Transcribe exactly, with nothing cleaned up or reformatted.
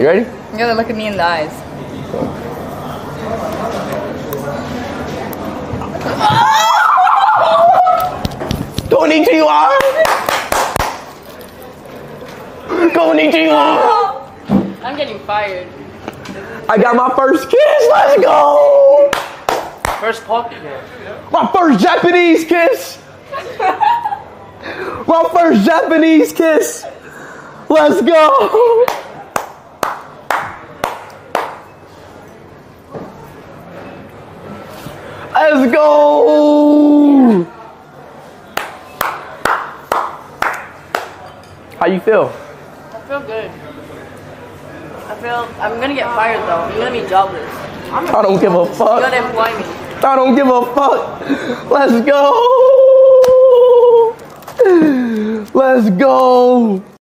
You ready? You gotta look at me in the eyes. Konnichiwa! Konnichiwa! I'm getting fired. I got my first kiss. Let's go! First puppy. My first Japanese kiss. My first Japanese kiss. Let's go. Let's go. How you feel? I feel good. I feel I'm gonna get fired though. I'm gonna be jobless. I'm I don't give a fuck. You gotta employ me. I don't give a fuck. Let's go. Let's go.